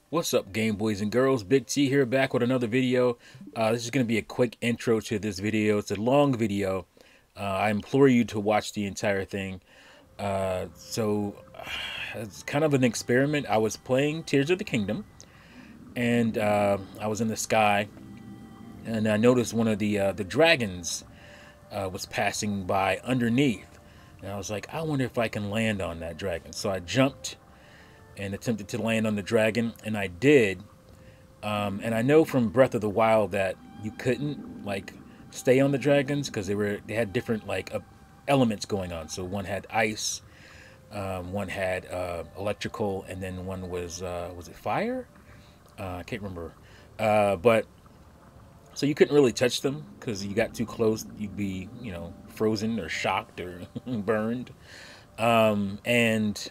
What's up, Game Boys and Girls? Big T here, back with another video. This is going to be a quick intro to this video. It's a long video. I implore you to watch the entire thing. It's kind of an experiment. I was playing Tears of the Kingdom, and I was in the sky, and I noticed one of the dragons was passing by underneath, and I was like, I wonder if I can land on that dragon. So I jumped and attempted to land on the dragon, and I did. And I know from Breath of the Wild that you couldn't like stay on the dragons because they had different elements going on. So one had ice, one had electrical, and then one was it fire? I can't remember. But so you couldn't really touch them because you got too close, you'd be frozen or shocked or burned. And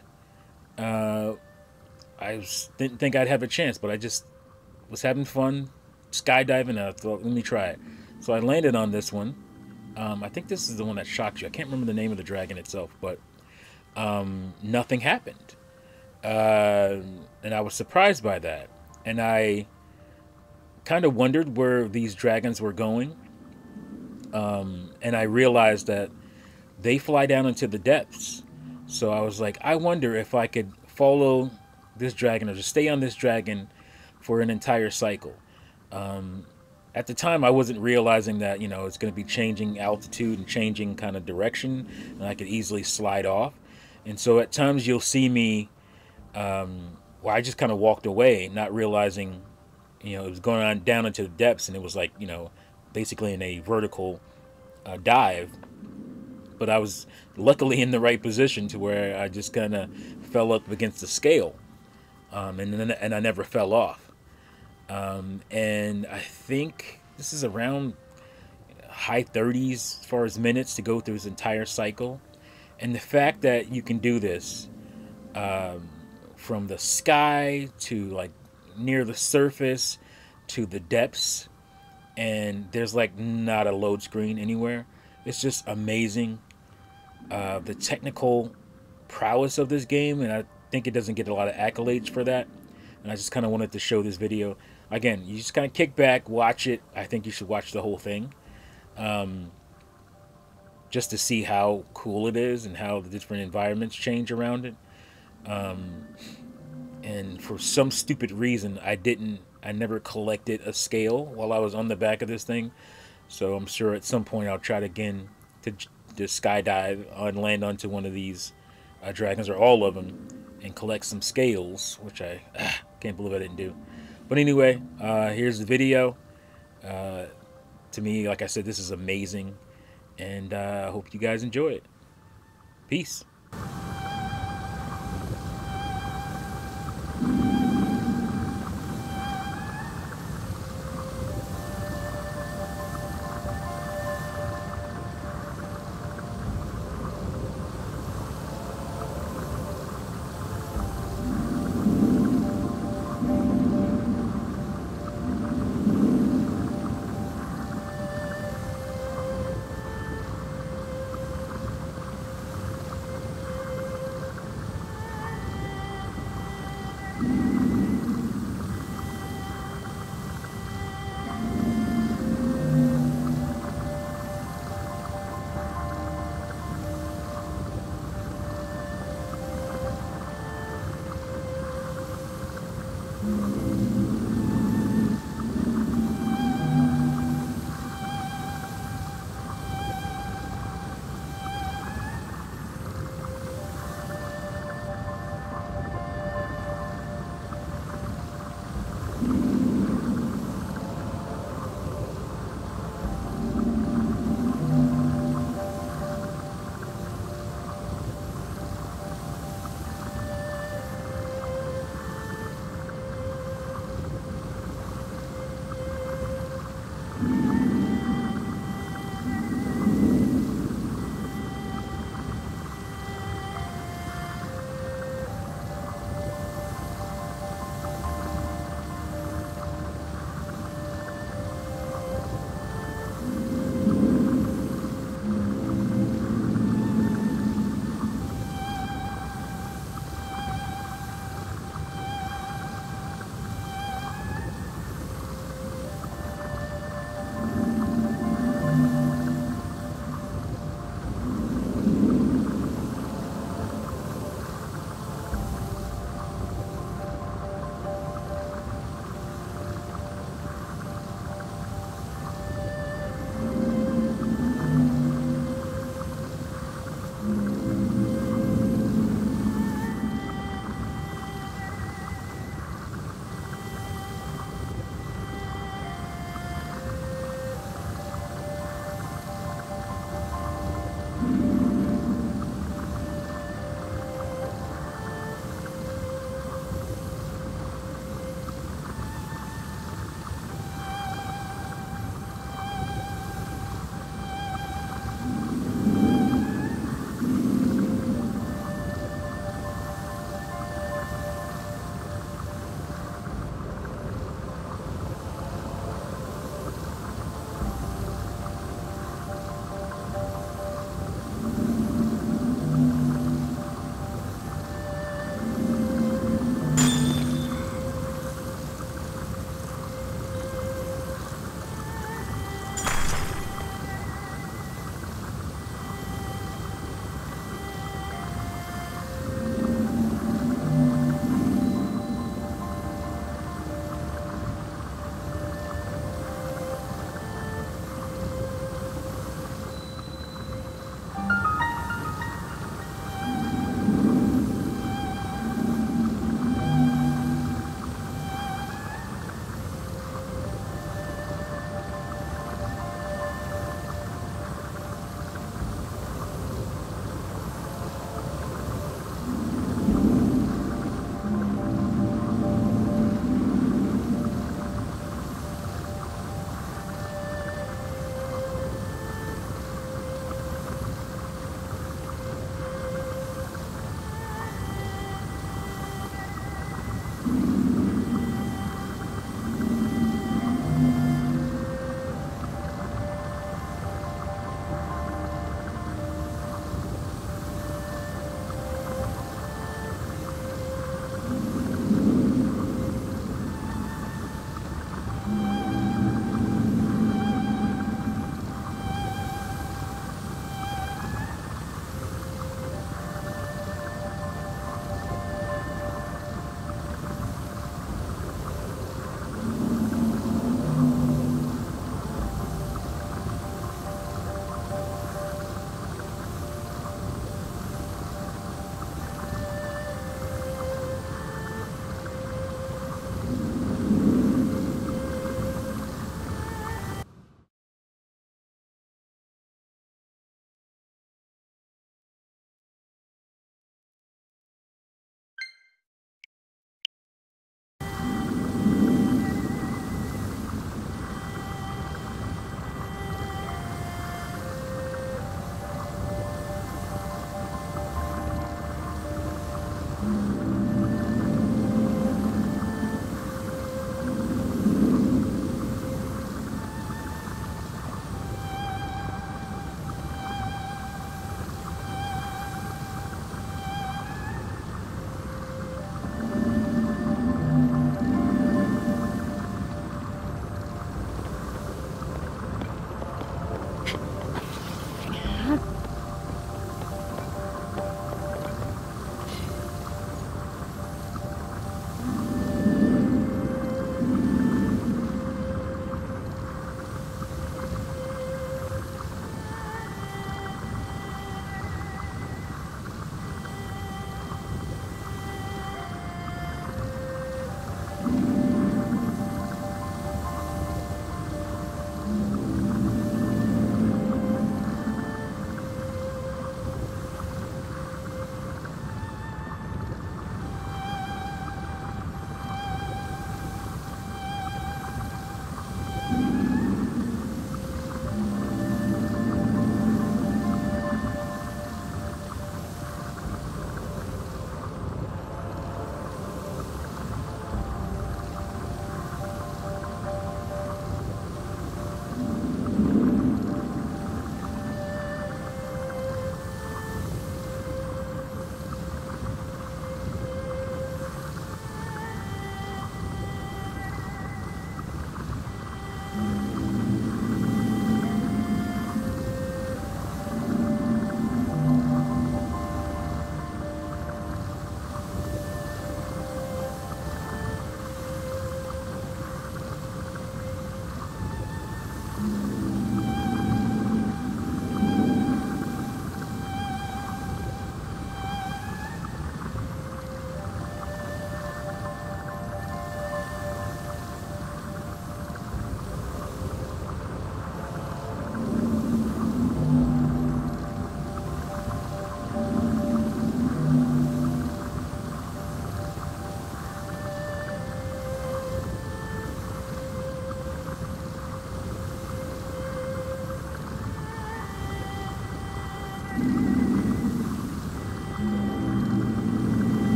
didn't think I'd have a chance, but I just was having fun skydiving, and I thought, let me try it. So I landed on this one. I think this is the one that shocked you. I can't remember the name of the dragon itself, but nothing happened. And I was surprised by that. And I kind of wondered where these dragons were going. And I realized that they fly down into the depths. So I was like, I wonder if I could follow this dragon or just stay on this dragon for an entire cycle. At the time, I wasn't realizing that it's going to be changing altitude and changing kind of direction, and I could easily slide off. And so at times you'll see me, where I just kind of walked away, not realizing, it was going on down into the depths, and it was like basically in a vertical dive. But I was luckily in the right position to where I just kind of fell up against the scale, and I never fell off. And I think this is around high 30s as far as minutes to go through this entire cycle. And the fact that you can do this from the sky to like near the surface to the depths, and there's like not a load screen anywhere. It's just amazing. The technical prowess of this game, and I think it doesn't get a lot of accolades for that. And I just kind of wanted to show this video. Again, you just kind of kick back, watch it. I think you should watch the whole thing, just to see how cool it is and how the different environments change around it. And for some stupid reason, I never collected a scale while I was on the back of this thing. So I'm sure at some point I'll try to again to skydive and land onto one of these dragons or all of them and collect some scales, which I can't believe I didn't do. But anyway, here's the video. To me, like I said, this is amazing, and I hope you guys enjoy it. Peace.